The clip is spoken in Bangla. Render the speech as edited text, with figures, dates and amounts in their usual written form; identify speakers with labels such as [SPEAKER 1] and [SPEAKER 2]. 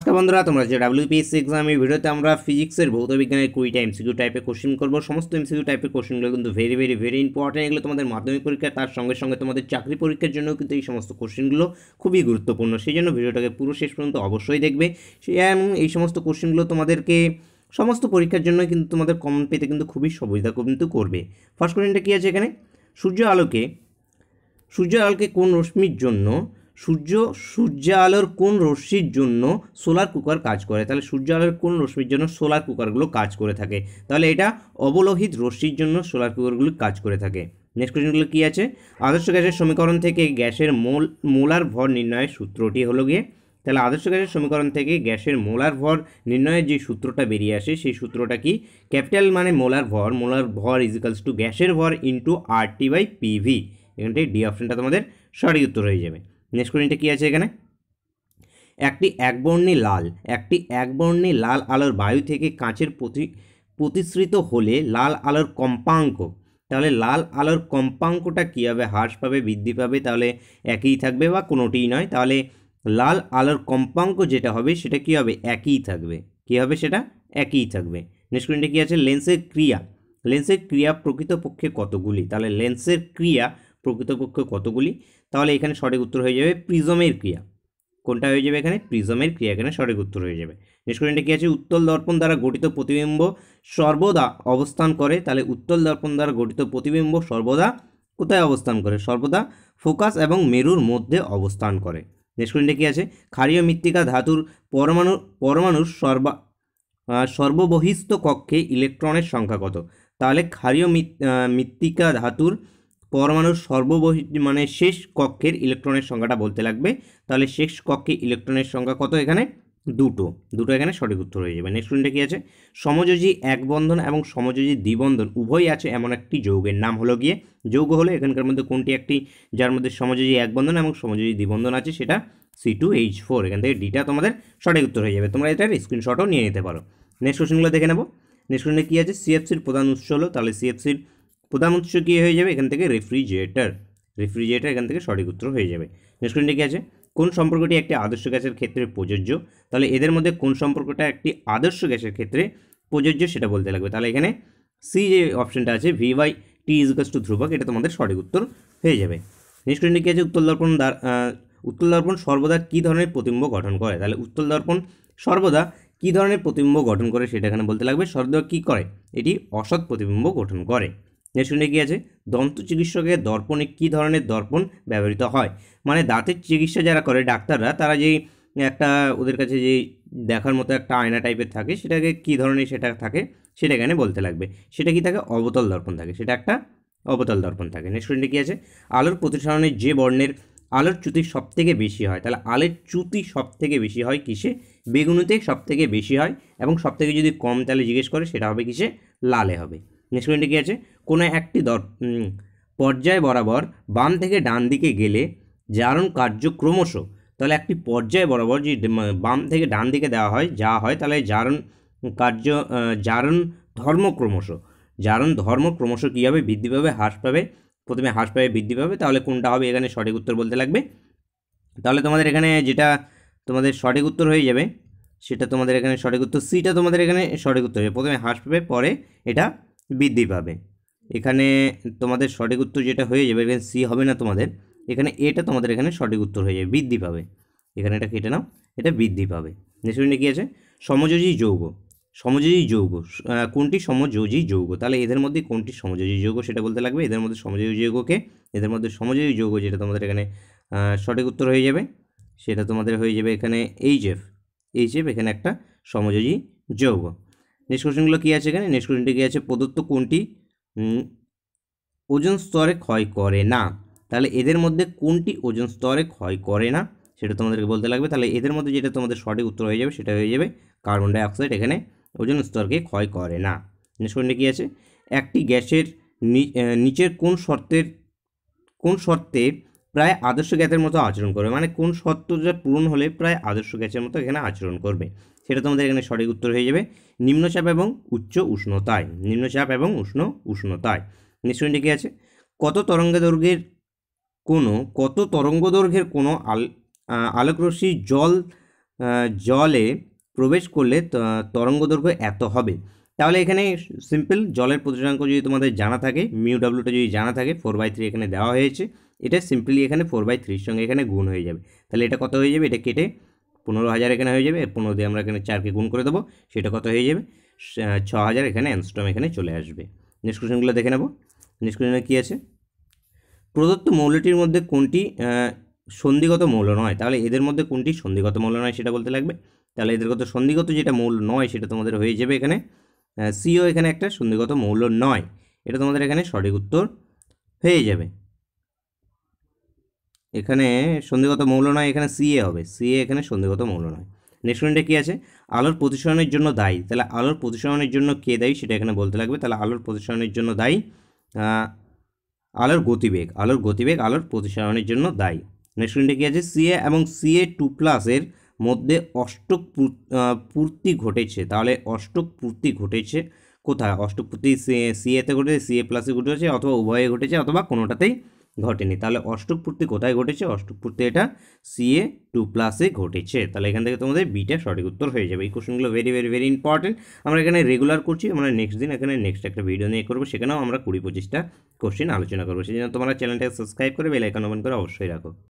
[SPEAKER 1] नमस्कार बंधुरा तुम्हारा जो डब्ल्यूपीएससी एग्जाम भिडियोते আমরা ফিজিক্সের ভৌত বিজ্ঞানের 20টা এমসিকিউ টাইপের কোশ্চেন করব। সমস্ত এমসিকিউ টাইপের কোশ্চেনগুলো কিন্তু ভেরি ইম্পর্টেন্ট। এগুলো তোমাদের মাধ্যমিক পরীক্ষা তার সঙ্গে সঙ্গে তোমাদের চাকরি পরীক্ষার জন্য কিন্তু এই সমস্ত কোশ্চেনগুলো খুবই গুরুত্বপূর্ণ। সেই জন্য ভিডিওটাকে পুরো শেষ পর্যন্ত অবশ্যই দেখবে। এই সমস্ত কোশ্চেনগুলো তোমাদেরকে সমস্ত পরীক্ষার জন্য কিন্তু তোমাদের কমন পেতে কিন্তু খুবই সুবিধা কিন্তু করবে। ফার্স্ট কোশ্চেনটা কি আছে এখানে, সূর্য আলোকে কোন রশ্মির জন্য সূর্য আলোর কোন রশ্মির জন্য সোলার কুকার কাজ করে? তাহলে সূর্য আলোর কোন রশ্মির জন্য সোলার কুকারগুলো কাজ করে থাকে? তাহলে এটা অবলোহিত রশ্মির জন্য সোলার কুকারগুলো কাজ করে থাকে। নেক্সট কোশ্চেনগুলো কী আছে, আদর্শ গ্যাসের সমীকরণ থেকে গ্যাসের মোলার ভর নির্ণয়ের সূত্রটি হলো গিয়ে, তাহলে আদর্শ গ্যাসের সমীকরণ থেকে গ্যাসের মোলার ভর নির্ণয়ের যে সূত্রটা বেরিয়ে আসে সেই সূত্রটা কি? ক্যাপিটাল মানে মোলার ভর ইজিক্যালস টু গ্যাসের ভর ইন্টু RT/PV। এখান থেকে ডি অপশনটা তোমাদের সঠিক উত্তর হয়ে যাবে। নেক্সট কোশ্চেনটা কী আছে এখানে, একটি একবর্ণী লাল আলোর বায়ু থেকে কাঁচের প্রতিসৃত হলে লাল আলোর কম্পাঙ্ক, তাহলে লাল আলোর কম্পাঙ্কটা কী হবে? হ্রাস পাবে, বৃদ্ধি পাবে? তাহলে একই থাকবে বা কোনোটিই নয়। তাহলে লাল আলোর কম্পাঙ্ক যেটা হবে সেটা কী হবে? একই থাকবে। কী হবে সেটা? একই থাকবে। নেক্সট কোশ্চেনটা কী আছে, লেন্সের ক্রিয়া প্রকৃতপক্ষে কতগুলি? তাহলে লেন্সের ক্রিয়া প্রকৃতপক্ষে কতগুলি? তাহলে এখানে সঠিক উত্তর হয়ে যাবে প্রিজমের ক্রিয়া। কোনটা হয়ে যাবে এখানে? প্রিজমের ক্রিয়া এখানে সঠিক উত্তর হয়ে যাবে। নেক্সট কোশ্চেনটা কি আছে, উত্তল দর্পণ দ্বারা গঠিত প্রতিবিম্ব সর্বদা অবস্থান করে। তাহলে উত্তল দর্পণ দ্বারা গঠিত প্রতিবিম্ব সর্বদা কোথায় অবস্থান করে? সর্বদা ফোকাস এবং মেরুর মধ্যে অবস্থান করে। নেক্সট কোশ্চেনটা কি আছে, ক্ষারীয় মৃত্তিকা ধাতুর পরমাণুর সর্ববহিস্থ কক্ষে ইলেকট্রনের সংখ্যা কত? তাহলে ক্ষারীয় মৃত্তিকা ধাতুর পরমাণুর মানে শেষ কক্ষের ইলেকট্রনের সংখ্যাটা বলতে লাগবে। তাহলে শেষ কক্ষে ইলেকট্রনের সংখ্যা কত? এখানে দুটো এখানে সঠিক উত্তর হয়ে যাবে। নেক্সট কোশ্চেনটা কি আছে, সমযোজী এক বন্ধন এবং সমযোজী দ্বিবন্ধন উভয় আছে এমন একটি যৌগের নাম হলো গিয়ে, যৌগ হলো এখানকার মধ্যে কোনটি একটি যার মধ্যে সমযোজী এক বন্ধন এবং সমযোজী দ্বিবন্ধন আছে? সেটা C2H4। এখান থেকে ডিটা তোমাদের সঠিক উত্তর হয়ে যাবে। তোমরা এটার স্ক্রিনশটও নিয়ে নিতে পারো। নেক্সট কোশ্চেনগুলো দেখে নেব। নেক্সট কোশ্চেনে কী আছে, সিএফসির প্রধান উৎস হলো, তাহলে সিএফসির প্রধান উৎস কী হয়ে যাবে? এখান থেকে রেফ্রিজারেটর এখান থেকে সঠিক উত্তর হয়ে যাবে। নেক্সট কোশ্চেনটা কী আছে, কোন সম্পর্কটি একটি আদর্শ গ্যাসের ক্ষেত্রে প্রযোজ্য? তাহলে এদের মধ্যে কোন সম্পর্কটা একটি আদর্শ গ্যাসের ক্ষেত্রে প্রযোজ্য সেটা বলতে লাগবে। তাহলে এখানে সি যে অপশনটা আছে V/T = ধ্রুবক, এটা তোমাদের সঠিক উত্তর হয়ে যাবে। নেক্সট কোশ্চেনটা কী আছে, উত্তল দর্পণ সর্বদা কী ধরনের প্রতিবিম্ব গঠন করে? তাহলে উত্তল দর্পণ সর্বদা কী ধরনের প্রতিবিম্ব গঠন করে সেটা এখানে বলতে লাগবে। সর্বদা কী করে? এটি অসৎ প্রতিবিম্ব গঠন করে। নেক্সট কোশ্চেনে কী আছে, দন্ত চিকিৎসকের দর্পণে কী ধরনের দর্পণ ব্যবহৃত হয়? মানে দাঁতের চিকিৎসা যারা করে ডাক্তাররা, তারা যেই একটা ওদের কাছে যেই দেখার মতো একটা আয়না টাইপের থাকে, সেটাকে কী ধরনের সেটা থাকে সেটা এখানে বলতে লাগবে। সেটা কি থাকে? অবতল দর্পণ থাকে, সেটা একটা অবতল দর্পণ থাকে। নেক্সট কোশ্চেনটা কী আছে, আলোর প্রতিসরণে যে বর্ণের আলোর চ্যুতি সবথেকে বেশি হয়? তাহলে আলোর চ্যুতি সবথেকে বেশি হয় কিসে? বেগুনিতে সবথেকে বেশি হয়, এবং সবথেকে যদি কম তাহলে জিজ্ঞেস করে সেটা হবে কিসে? লালে হবে। নেক্সট কোশ্চেনটা কী আছে, কোনো একটি পর্যায় বরাবর বাম থেকে ডান দিকে গেলে জারণ কার্য ক্রমশ, তাহলে একটি পর্যায় বরাবর যে বাম থেকে ডান দিকে যা হয় তাহলে জারণ ধর্ম ক্রমশ কী হবে? বৃদ্ধি পাবে, হ্রাস পাবে? প্রথমে হ্রাস পাবে, বৃদ্ধি পাবে, তাহলে কোনটা হবে এখানে সঠিক উত্তর বলতে লাগবে। তাহলে তোমাদের এখানে যেটা তোমাদের সঠিক উত্তর হয়ে যাবে সেটা তোমাদের এখানে সঠিক উত্তর সিটা তোমাদের এখানে সঠিক উত্তর হবে। প্রথমে হ্রাস পাবে, পরে এটা বৃদ্ধি পাবে। এখানে তোমাদের সঠিক উত্তর যেটা হয়ে যাবে, এখানে সি হবে না তোমাদের, এখানে এটা তোমাদের এখানে সঠিক উত্তর হয়ে যাবে, বৃদ্ধি পাবে। এখানে এটা কেটে নাও, এটা বৃদ্ধি পাবে। নেক্সট কী আছে, সমযোজী যৌগ কোনটি সমযোজী যৌগ? তাহলে এদের মধ্যে কোনটি সমযোজী যৌগ সেটা বলতে লাগবে। এদের মধ্যে সমযোজী যৌগ যেটা তোমাদের এখানে সঠিক উত্তর হয়ে যাবে সেটা তোমাদের হয়ে যাবে এখানে HF এখানে একটা সমযোজী যৌগ। নেক্সট কোশ্চেনগুলো কী আছে এখানে, নেক্সট কোশ্চেনটি কী আছে, প্রদত্ত কোনটি ওজোন স্তরে ক্ষয় করে না? তাহলে এদের মধ্যে কোনটি ওজোন স্তরে ক্ষয় করে না সেটা তোমাদেরকে বলতে লাগবে। তাহলে এদের মধ্যে যেটা তোমাদের সঠিক উত্তর হয়ে যাবে সেটা হয়ে যাবে কার্বন ডাইঅক্সাইড, এখানে ওজোন স্তরকে ক্ষয় করে না। নেক্সট কোশ্চেনটি কী আছে, একটি গ্যাসের নিচের কোন শর্তে প্রায় আদর্শ গ্যাসের মতো আচরণ করবে? মানে কোন শর্তটা পূরণ হলে প্রায় আদর্শ গ্যাসের মতো এখানে আচরণ করবে সেটা তোমাদের এখানে সঠিক উত্তর হয়ে যাবে নিম্নচাপ এবং উচ্চ উষ্ণতায়। নেক্সট কোশ্চেনটি কী আছে, কত তরঙ্গদৈর্ঘ্যের কোনো আলোকরশ্মি জল জলে প্রবেশ করলে তরঙ্গ দৈর্ঘ্য এত হবে। তাহলে এখানে সিম্পল জলের প্রতিসরাঙ্ক যদি তোমাদের জানা থাকে, মিউ ডাব্লুটা যদি জানা থাকে, 4/3 এখানে দেওয়া হয়েছে, এটা সিম্পলি এখানে 4/3 সঙ্গে এখানে গুণ হয়ে যাবে। তাহলে এটা কত হয়ে যাবে, এটা কেটে 15,000 এখানে হয়ে যাবে, 15 দিয়ে আমরা এখানে 4কে গুণ করে দেবো, সেটা কত হয়ে যাবে 6,000 এখানে অ্যাংস্ট্রম এখানে চলে আসবে। নেক্সট কোশ্চেনগুলো দেখে নেব। নেক্সট কোশ্চেনে কী আছে, প্রদত্ত মৌলটির মধ্যে কোনটি সন্ধিগত মৌল নয়, তাহলে এদের মধ্যে কোনটি সন্ধিগত মৌল নয় সেটা বলতে লাগবে। তাহলে এদের কত সন্ধিগত যেটা মৌল নয় সেটা তোমাদের হয়ে যাবে এখানে সিও এখানে একটা সন্ধিগত মৌল নয়, এটা তোমাদের এখানে সঠিক উত্তর হয়ে যাবে। এখানে সন্ধিগত মৌল নয়, এখানে সিএ হবে, সিএ এখানে সন্ধিগত মৌল নয়। নেক্সট পয়েন্টে কী আছে, আলোর প্রতিসরণের জন্য দায়ী, তাহলে আলোর প্রতিসরণের জন্য কে দায়ী সেটা এখানে বলতে লাগবে। তাহলে আলোর প্রতিসরণের জন্য দায়ী আলোর গতিবেগ, আলোর গতিবেগ আলোর প্রতিসরণের জন্য দায়ী। নেক্সট পয়েন্টে কী আছে, সিএ এবং Ca2+ মধ্যে অষ্টক পূর্তি ঘটেছে, তাহলে অষ্টক পূর্তি ঘটেছে কোথায়, অষ্টক পূর্তি সিএতে ঘটেছে, Ca+ ঘটেছে, অথবা উভয়ে ঘটেছে, অথবা কোনোটাতেই ঘটেনি। তাহলে অষ্টক পূর্তি কোথায় ঘটেছে, অষ্টক পূর্তি এটা Ca2+ ঘটেছে। তাহলে এখান থেকে তোমাদের বিটা সঠিক উত্তর হয়ে যাবে। এই কোশ্চেনগুলো ভেরি ভেরি ভেরি ইম্পর্টেন্ট, আমরা এখানে রেগুলার করছি, আমরা নেক্সট দিন এখানে নেক্সট একটা ভিডিও নিয়ে করবো, সেখানেও আমরা 20-25টা কোশ্চেন আলোচনা করবো। সেই জন্য তোমরা চ্যানেলটাকে সাবস্ক্রাইব করে বেল আইকন অন করে অবশ্যই রাখো।